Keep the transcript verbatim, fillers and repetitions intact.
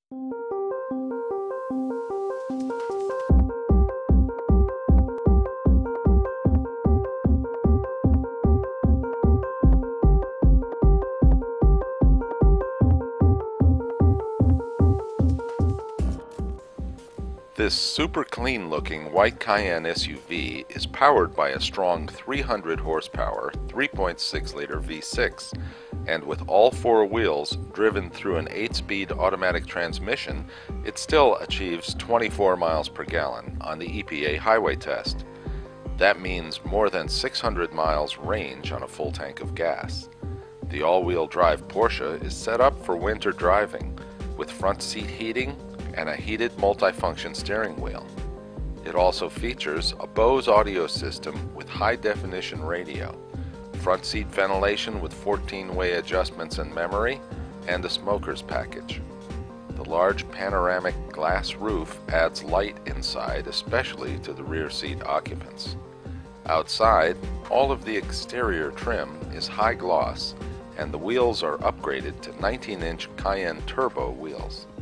This super clean looking white Cayenne S U V is powered by a strong three hundred horsepower three point six liter V six, and with all four wheels driven through an eight speed automatic transmission, it still achieves twenty-four miles per gallon on the E P A highway test. That means more than six hundred miles range on a full tank of gas. The all-wheel drive Porsche is set up for winter driving with front seat heating and a heated multifunction steering wheel. It also features a Bose audio system with high-definition radio, front seat ventilation with fourteen way adjustments and memory, and a smoker's package. The large panoramic glass roof adds light inside, especially to the rear seat occupants. Outside, all of the exterior trim is high gloss, and the wheels are upgraded to nineteen inch Cayenne Turbo wheels.